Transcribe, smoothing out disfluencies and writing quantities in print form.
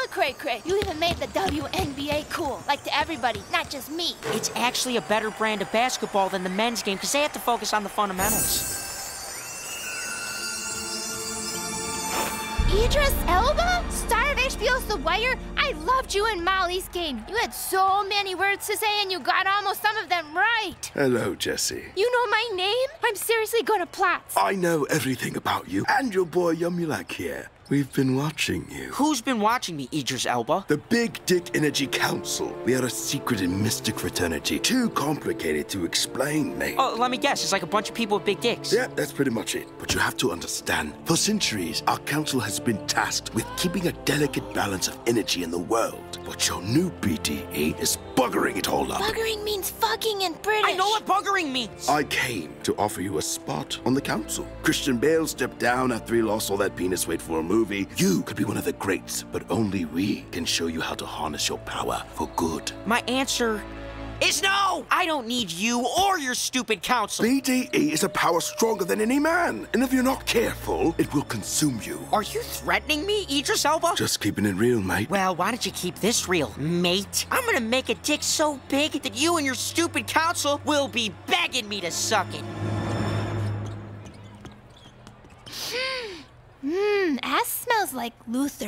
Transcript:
Cray Cray. You even made the WNBA cool, like to everybody, not just me. It's actually a better brand of basketball than the men's game because they have to focus on the fundamentals. Idris Elba? Star of HBO's The Wire? I loved you in Molly's game. You had so many words to say and you got almost some of them right. Hello, Jesse. You know my name? I'm seriously going to Platts. I know everything about you and your boy Yumulak here. We've been watching you. Who's been watching me, Idris Elba? The Big Dick Energy Council. We are a secret and mystic fraternity. Too complicated to explain, mate. Oh, let me guess. It's like a bunch of people with big dicks. Yeah, that's pretty much it. But you have to understand, for centuries, our council has been tasked with keeping a delicate balance of energy in the world. But your new BDE is buggering it all up. Buggering means fucking in British. I know what buggering means. I came to offer you a spot on the council. Christian Bale stepped down after he lost all that penis weight for a movie. You could be one of the greats, but only we can show you how to harness your power for good. My answer is no! I don't need you or your stupid council. BDE is a power stronger than any man, and if you're not careful, it will consume you. Are you threatening me, Idris Elba? Just keeping it real, mate. Well, why don't you keep this real, mate? I'm gonna make a dick so big that you and your stupid council will be begging me to suck it. Ass smells like Luther.